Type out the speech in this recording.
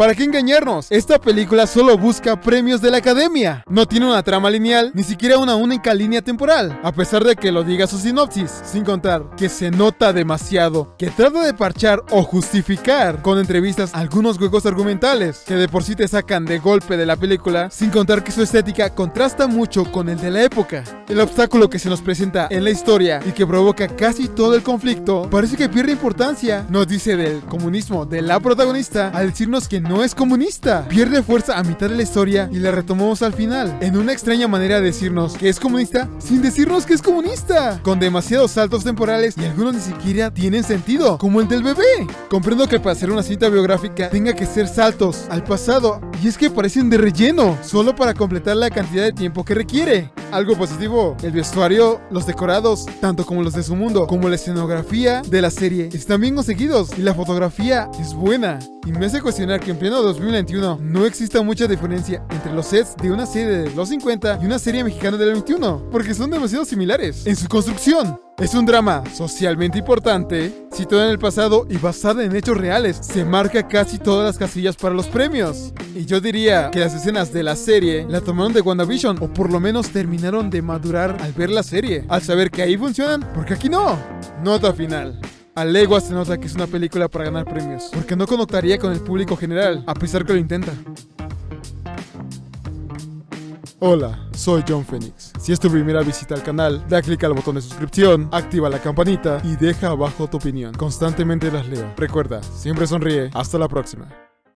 ¿Para qué engañarnos? Esta película solo busca premios de la academia. No tiene una trama lineal, ni siquiera una única línea temporal, a pesar de que lo diga su sinopsis, sin contar que se nota demasiado, que trata de parchar o justificar con entrevistas algunos huecos argumentales, que de por sí te sacan de golpe de la película, sin contar que su estética contrasta mucho con el de la época. El obstáculo que se nos presenta en la historia y que provoca casi todo el conflicto, parece que pierde importancia. Nos dice del comunismo de la protagonista al decirnos que no es comunista. Pierde fuerza a mitad de la historia y la retomamos al final, en una extraña manera de decirnos que es comunista sin decirnos que es comunista, con demasiados saltos temporales y algunos ni siquiera tienen sentido, como el del bebé. Comprendo que para hacer una cinta biográfica tenga que ser saltos al pasado, y es que parecen de relleno, solo para completar la cantidad de tiempo que requiere. Algo positivo, el vestuario, los decorados, tanto como los de su mundo, como la escenografía de la serie, están bien conseguidos y la fotografía es buena. Y me hace cuestionar que en pleno 2021 no exista mucha diferencia entre los sets de una serie de los 50 y una serie mexicana del 21, porque son demasiado similares en su construcción. Es un drama socialmente importante, situado en el pasado y basada en hechos reales. Se marca casi todas las casillas para los premios. Y yo diría que las escenas de la serie la tomaron de WandaVision, o por lo menos terminaron de madurar al ver la serie, al saber que ahí funcionan, porque aquí no. Nota final. A leguas se nota que es una película para ganar premios, porque no conectaría con el público general, a pesar que lo intenta. Hola, soy John Phoenix. Si es tu primera visita al canal, da clic al botón de suscripción, activa la campanita y deja abajo tu opinión. Constantemente las leo. Recuerda, siempre sonríe. Hasta la próxima.